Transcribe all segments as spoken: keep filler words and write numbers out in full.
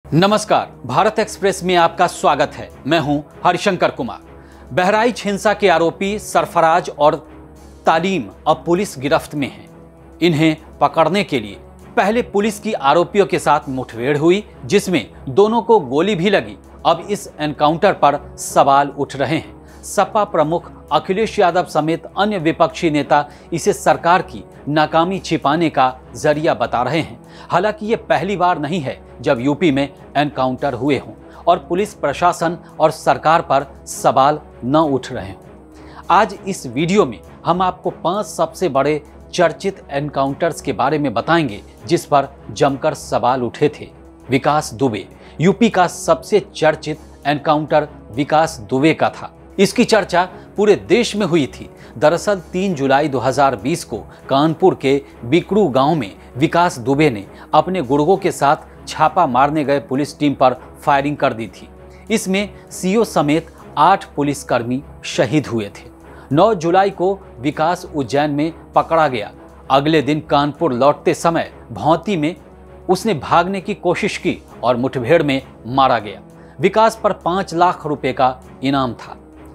नमस्कार, भारत एक्सप्रेस में आपका स्वागत है। मैं हूं हरिशंकर कुमार। बहराइच हिंसा के आरोपी सरफराज और तालीम अब पुलिस गिरफ्त में हैं। इन्हें पकड़ने के लिए पहले पुलिस की आरोपियों के साथ मुठभेड़ हुई, जिसमें दोनों को गोली भी लगी। अब इस एनकाउंटर पर सवाल उठ रहे हैं। सपा प्रमुख अखिलेश यादव समेत अन्य विपक्षी नेता इसे सरकार की नाकामी छिपाने का जरिया बता रहे हैं। हालांकि ये पहली बार नहीं है जब यूपी में एनकाउंटर हुए हों और पुलिस प्रशासन और सरकार पर सवाल न उठ रहे हों। आज इस वीडियो में हम आपको पांच सबसे बड़े चर्चित एनकाउंटर्स के बारे में बताएंगे, जिस पर जमकर सवाल उठे थे। विकास दुबे, यूपी का सबसे चर्चित एनकाउंटर विकास दुबे का था। इसकी चर्चा पूरे देश में हुई थी। दरअसल तीन जुलाई दो हज़ार बीस को कानपुर के बिकड़ू गांव में विकास दुबे ने अपने गुर्गों के साथ छापा मारने गए पुलिस टीम पर फायरिंग कर दी थी। इसमें सीओ समेत आठ पुलिसकर्मी शहीद हुए थे। नौ जुलाई को विकास उज्जैन में पकड़ा गया। अगले दिन कानपुर लौटते समय भौंती में उसने भागने की कोशिश की और मुठभेड़ में मारा गया। विकास पर पांच लाख रुपए का इनाम था।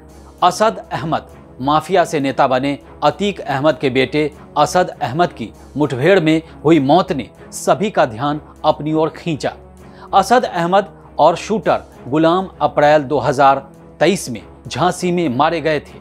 असद अहमद, माफिया से नेता बने अतीक अहमद के बेटे असद अहमद की मुठभेड़ में हुई मौत ने सभी का ध्यान अपनी ओर खींचा। असद अहमद और शूटर गुलाम अप्रैल दो हज़ार तेईस में झांसी में मारे गए थे।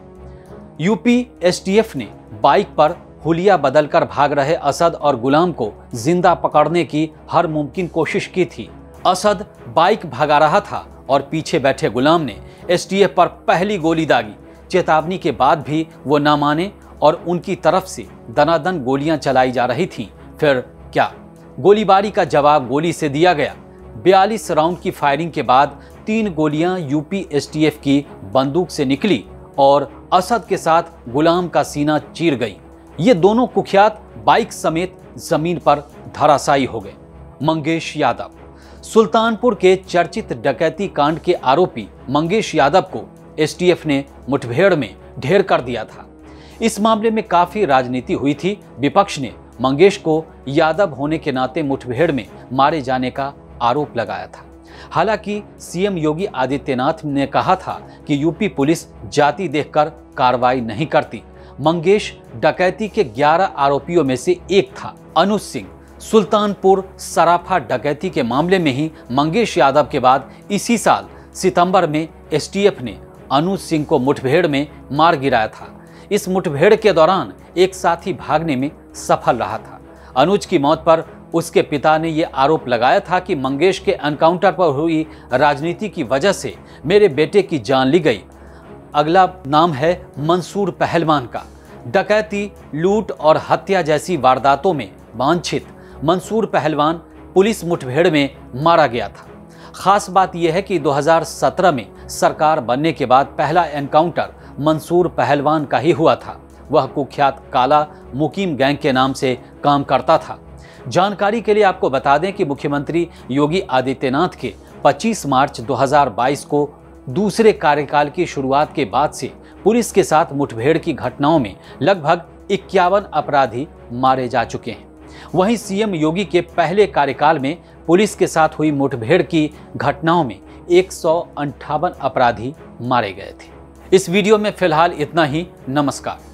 यूपी एसटीएफ ने बाइक पर हुलिया बदलकर भाग रहे असद और गुलाम को जिंदा पकड़ने की हर मुमकिन कोशिश की थी। असद बाइक भगा रहा था और पीछे बैठे गुलाम ने एसटीएफ पर पहली गोली दागी। चेतावनी के बाद भी वो ना माने और उनकी तरफ से दनादन गोलियां चलाई जा रही थीं। फिर क्या, गोलीबारी का जवाब गोली से दिया गया। बयालीस राउंड की फायरिंग के बाद तीन गोलियां यूपी एसटीएफ की बंदूक से निकली और असद के साथ गुलाम का सीना चीर गई। ये दोनों कुख्यात बाइक समेत जमीन पर धराशायी हो गए। मंगेश यादव, सुल्तानपुर के चर्चित डकैती कांड के आरोपी मंगेश यादव को एसटीएफ ने मुठभेड़ में ढेर कर दिया था। इस मामले में काफी राजनीति हुई थी। विपक्ष ने मंगेश को यादव होने के नाते मुठभेड़ में मारे जाने का आरोप लगाया था। हालांकि सीएम योगी आदित्यनाथ ने कहा था कि यूपी पुलिस जाति देखकर कार्रवाई नहीं करती। मंगेश डकैती के ग्यारह आरोपियों में से एक था। अनुज सिंह, सुल्तानपुर सराफा डकैती के मामले में ही मंगेश यादव के बाद इसी साल सितंबर में एसटीएफ ने अनुज सिंह को मुठभेड़ में मार गिराया था। इस मुठभेड़ के दौरान एक साथी भागने में सफल रहा था। अनुज की मौत पर उसके पिता ने यह आरोप लगाया था कि मंगेश के एनकाउंटर पर हुई राजनीति की वजह से मेरे बेटे की जान ली गई। अगला नाम है मंसूर पहलवान का। डकैती, लूट और हत्या जैसी वारदातों में वांछित मंसूर पहलवान पुलिस मुठभेड़ में मारा गया था। खास बात यह है कि दो हज़ार सत्रह में सरकार बनने के बाद पहला एनकाउंटर मंसूर पहलवान का ही हुआ था। वह कुख्यात काला मुकीम गैंग के नाम से काम करता था। जानकारी के लिए आपको बता दें कि मुख्यमंत्री योगी आदित्यनाथ के पच्चीस मार्च दो हज़ार बाईस को दूसरे कार्यकाल की शुरुआत के बाद से पुलिस के साथ मुठभेड़ की घटनाओं में लगभग इक्यावन अपराधी मारे जा चुके हैं। वहीं सीएम योगी के पहले कार्यकाल में पुलिस के साथ हुई मुठभेड़ की घटनाओं में एक सौ अंठावन अपराधी मारे गए थे। इस वीडियो में फिलहाल इतना ही। नमस्कार।